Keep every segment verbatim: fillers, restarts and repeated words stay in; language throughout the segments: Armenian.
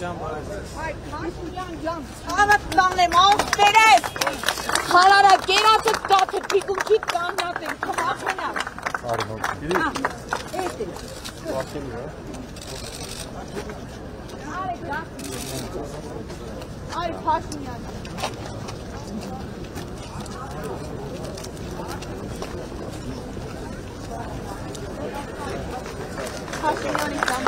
Անդ տանեմ, աղբերես, խալարա գերացը կաթը պիկունքի կաննատ եմ, կմախենալ։ Էդ է։ Արի գախ։ Արի Փաշինյան։ Փաշինյանի կամ։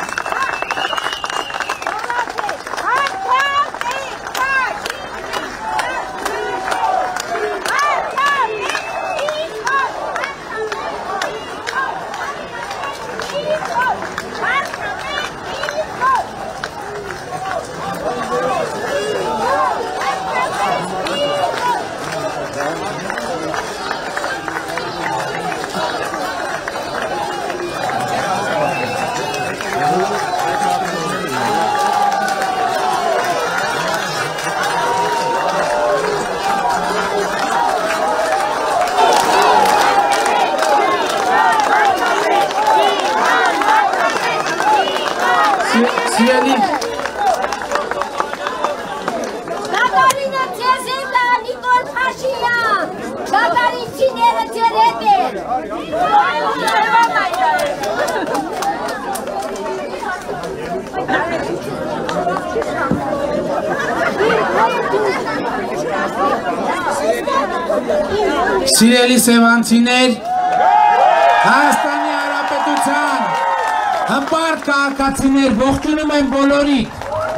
Սիրելի սևանցիներ, Հայաստանի Հանրապետության հմբարտ քաղաքացիներ, ողջունում եմ բոլորիդ։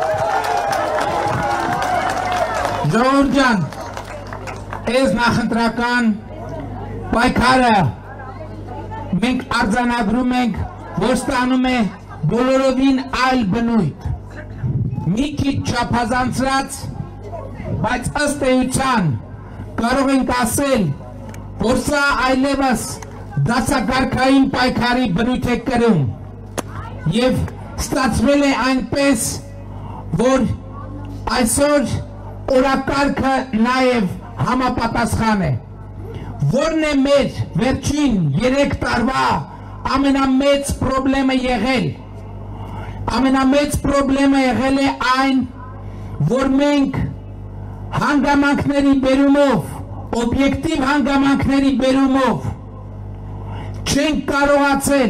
Ժողովուրդ ջան, այս նախընտրական պայքարը մենք արձանագրում ենք, որ ստանում է բոլորովին այլ բնույթ։ Մի քիչ չափազանցրած, բայց ըստ էության կարող ենք ասել, որ սա այլևս դասակարգային պայքարի բնույթ է կրում և ստացվել է այնպես, որ այսօր օրակարգը նաև համապատասխան է։ Որն է մեր վերջին երեք տարվա ամենամեծ պրոբլեմը եղել։ Ամենամեծ պրոբլեմը եղել է այն, որ մենք հանգամանքների բերումով, օբյեկտիվ հանգամանքների բերումով չենք կարողացել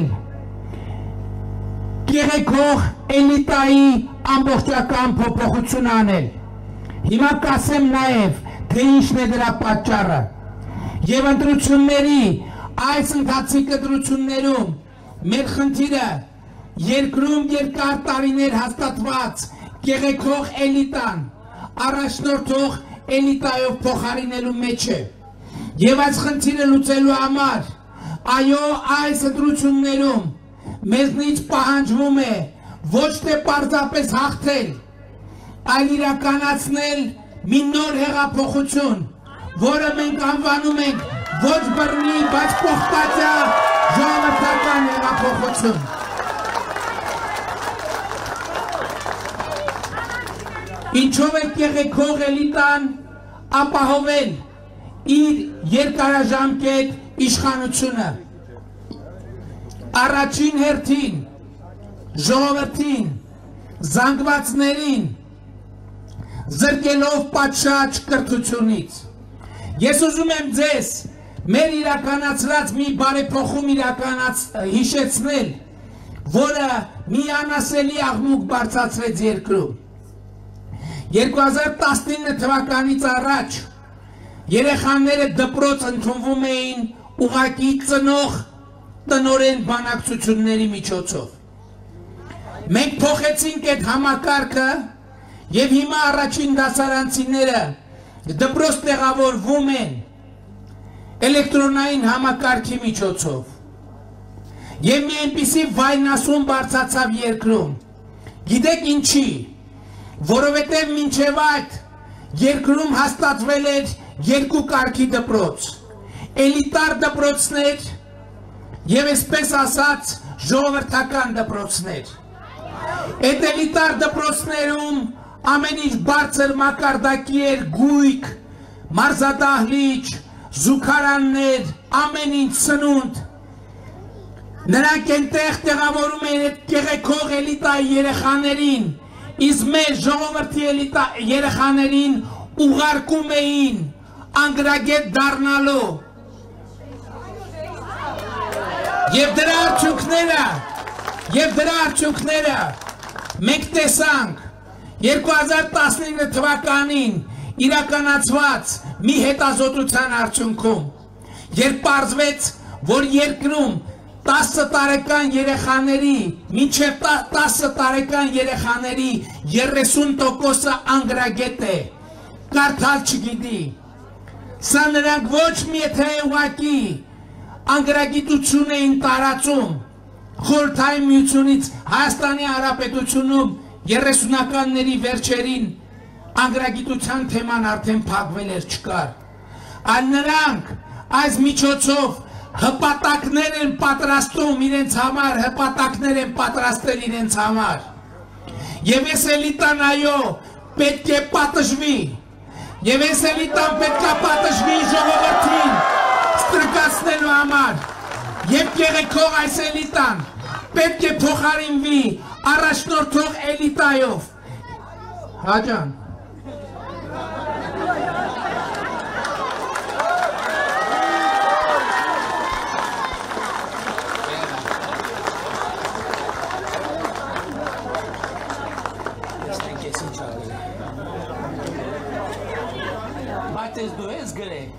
գեղեցկող էլիտայի ամբողջական փոփոխություն անել։ Հիմա կասեմ նաև, թե ինչն է դրա պատճառը։ Եվ ընտրությունների, այս ընթացիկ ընտրություններում մեր խնդիրը երկրում երկար տարիներ հաստատված գեղեցկող էլիտան առաջնորդող էլիտայով փոխարինելու մեջ է։ Եվ այս խնդիրը լուծելու համար, այո, այս ընտրություններում մեզնից պահանջվում է ոչ թե պարզապես հաղթել, այլ իրականացնել մի նոր հեղափոխություն, որը մենք անվանում ենք ոչ բռնի, բայց պողպատյա ժողովրդական հեղափոխություն։ Ինչով է գեղեցկող էլիտան ապահովել իր երկարաժամկետ իշխանությունը։ Առաջին հերթին ժողովրդին, զանգվածներին զրկելով պատշաճ կրթությունից։ Ես ուզում եմ ձեզ մեր իրականացրած մի բարեփոխում հիշեցնել, որը մի անասելի աղմուկ բարձրացրեց երկրում։ երկու հազար տասնինը թվականից առաջ երեխաները դպրոց ընդունվում էին ուղղակի ծնող տնօրեն բանակցությունների միջոցով։ Մենք փոխեցինք այդ համակարգը եւ հիմա առաջին դասարանցիները դպրոց տեղավորվում են էլեկտրոնային համակարգի միջոցով։ Եվ մի այնպիսի վայնասուն բարձրացավ երկրում։ Գիտեք ինչի, որովհետև մինչև այդ երկրում հաստատվել էր երկու կարգի դպրոց, էլիտար դպրոցներ եւ այսպես ասած ժողովրդական դպրոցներ։ Այդ էլիտար դպրոցներում ամեն ինչ բարձր մակարդակի էր, գույք, մարզադահլիճ, զուգարաններ, ամեն ինչ սնունդ։ Նրանք այնտեղ տեղավորում են այդ գեղեցկող էլիտայի երեխաներին Իսկ մեր ժողովրդի էլիտա երեխաներին ուղարկում էին անգրագետ դառնալու։ Եվ դրա արդյունքները, եւ դրա արդյունքները մենք տեսանք երկու հազար տասնինը թվականին իրականացված մի հետազոտության արդյունքում, երբ պարզվեց, որ երկրում տասը տարեկան երեխաների, մինչև տասը տարեկան երեխաների երեսուն տոկոսը անգրագետ է, կարդալ չգիտի։ Սա նրանք ոչ մի թե ուղղակի անգրագիտություն էին տարածում Խորհրդային Միությունից Հայաստանի Հանրապետությունում երեսունականների վերջերին անգրագիտության թեման արդեն փակվել էր չկար։ Այլ նրանք այս միջոցով հպատակներ են պատրաստում իրենց համար, հպատակներ են պատրաստել իրենց համար։ Եվ այս էլիտան այո, պետք է պատժվի։ Եվ այս էլիտան պետք է պատժվի ժողովրդին ստրկացնելու համար։ Եվ գեղեցիկ այս էլիտան պետք է փոխարինվի առաջնորդող էլիտայով։ Հաջան։ Բայց ես դու ես գրել։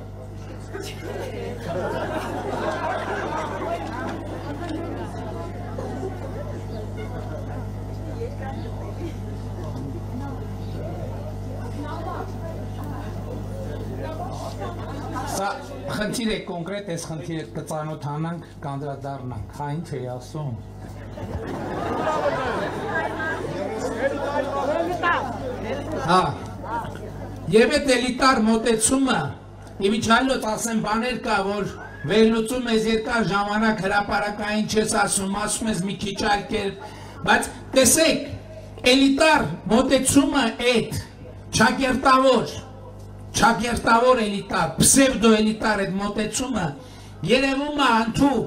Սա խնդիր է կոնկրետ, այս խնդիրը կծանոթանանք, կանդրադառնանք, հա ինչ էի ասում։ Հա, եւ այդ էլիտար մոտեցումը, իվիճալոց ասեմ բաներ կա, որ վերլուծում ես երկար ժամանակ հրապարակային չես ասում, ասում ես մի քիչ այլ կերպ, բայց տեսեք, էլիտար մոտեցումը այդ չակերտավոր Չակերտավոր էլիտար, պսևդո էլիտար այդ մոտեցումը երևում է ընդհուպ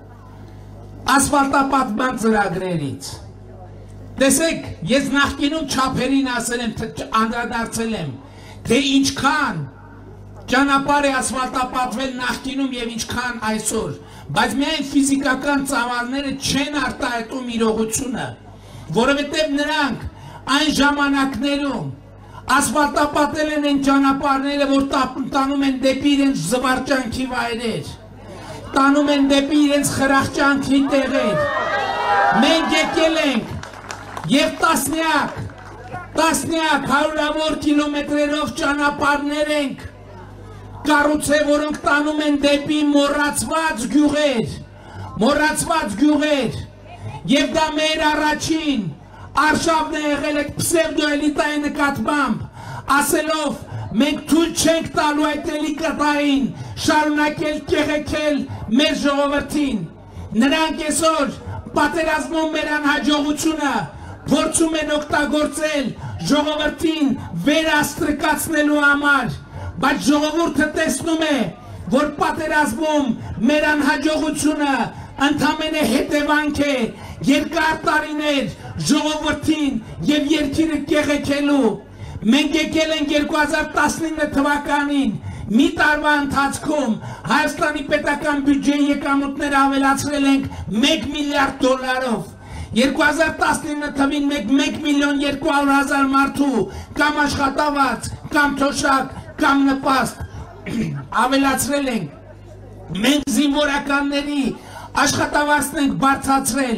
ասֆալտապատման ծրագրերից։ Տեսեք, ես նախկինում չափերին ասել եմ, անդրադարձել եմ, թե ինչքան ճանապարհ է ասֆալտապատվել նախկինում եւ ինչքան այսօր, բայց միայն ֆիզիկական ծավալները չեն արտահայտում իրողությունը, որովհետեւ նրանք այն ժամանակներում ասֆալտապատել են այն ճանապարհները, որ տանում են դեպի իրենց զվարճանքի վայրեր, տանում են դեպի իրենց խրախճանքի տեղեր։ Մենք եկել ենք եւ տասնյակ, տասնյակ հարյուրավոր կիլոմետրերով ճանապարհներ ենք կառուցել, որոնք տանում են դեպի մոռացված գյուղեր, մոռացված գյուղեր, եւ դա մեր առաջին արշավն է եղել այդ պսևդոէլիտայի նկատմամբ, ասելով մենք թույլ չենք տալու այդ էլիտային շարունակել կեղեքել մեր ժողովրդին։ Նրանք այսօր պատերազմում մեր անհաջողությունը փորձում են օգտագործել ժողովրդին վերաստրկացնելու համար, բայց ժողովուրդը տեսնում է, որ պատերազմում մեր անհաջողությունը ընդամենը հետևանք է երկար տարիներ ժողովրդին եւ երկիրը կեղեքելու։ Մենք եկել ենք երկու հազար տասնինը թվականին մի տարվա ընթացքում Հայաստանի պետական բյուջեի եկամուտները ավելացրել ենք մեկ միլիարդ դոլարով։ երկու հազար տասնինը թվին մենք մեկ միլիոն երկու հարյուր հազար մարդու կամ աշխատավարձ, կամ թոշակ, կամ նպաստ ավելացրել ենք։ Մենք զինվորականների աշխատավարձն ենք բարձրացրել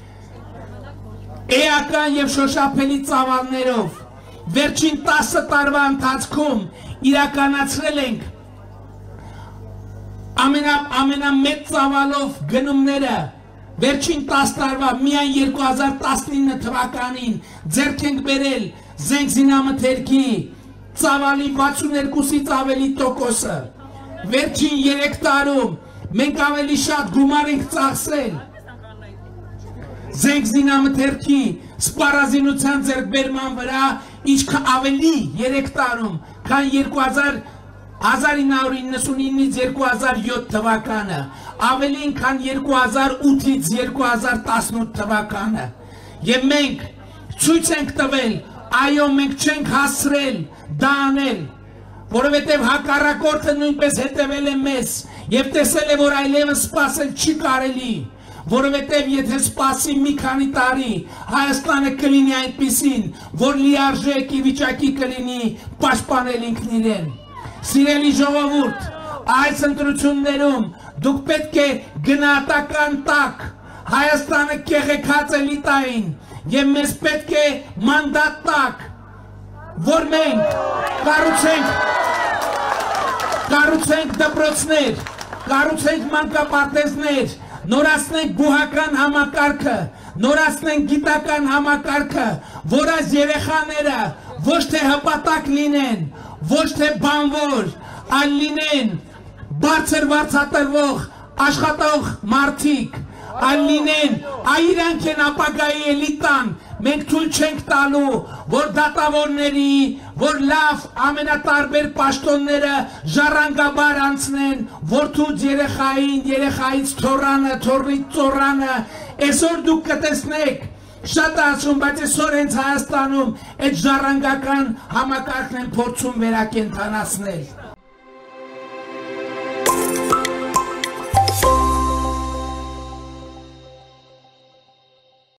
էական եւ շոշափելի ծավալներով։ Վերջին տասը տարվա ընթացքում իրականացրել ենք ամենամեծ ծավալով գնումները։ Վերջին տասը տարվա միայն երկու հազար տասնինը թվականին ձեռք ենք բերել զենք զինամթերքի ծավալի վաթսունյոթից ավելի տոկոսը։ Վերջին երեք տարում մենք ավելի շատ գումար ենք ծախսել զենք զինամթերքի սպառազինության ձեռքբերման վրա, ինչքան ավելի երեք տարում, քան երկու հազար հազար ինը հարյուր իննսունինից երկու հազար յոթ թվականը, ավելին քան երկու հազար ութից երկու հազար տասնութ թվականը։ Եվ մենք ցույց ենք տվել, այո մենք չենք հասրել դա անել, որովհետև հակառակորդը նույնպես հետևել է մեզ եւ տեսել է, որ այլևս սпасել չի կարելի, որովհետև եթե սпасի մի քանի տարի Հայաստանը կլինի այնպիսին, որ լիարժեք վիճակի կլինի պաշտպանել ինքն իրեն։ Սիրելի ժողովուրդ, այս ընտրություններում դուք պետք է գնահատական տաք, Հայաստանը կեղեքած է լիտային եւ մեզ պետք է մանդատ տաք, որ մենք կառուցենք կառուցենք դպրոցներ, կառուցենք մանկապարտեզներ, նորացնենք բուհական համակարգը, նորացնենք գիտական համակարգը, որ այս երեխաները ոչ թե հպատակ լինեն, ոչ թե բանվոր, այլ լինեն բարձր վարձատրվող, աշխատող մարդիկ, այլ լինեն, այ իրանք են ապագայի էլիտան, մենք թույլ չենք տալու, որ դատավորների, որ լավ ամենատարբեր պաշտոնները ժառանգաբար անցնեն, որդուց երեխային, երեխայից թորանը, թորից ծորանը, այսօր դուք կտեսնեք, շատ ասում, բայց այսօր հենց Հայաստանում այդ ժառանգական համակարգն են փորձում վերակենդանացնել։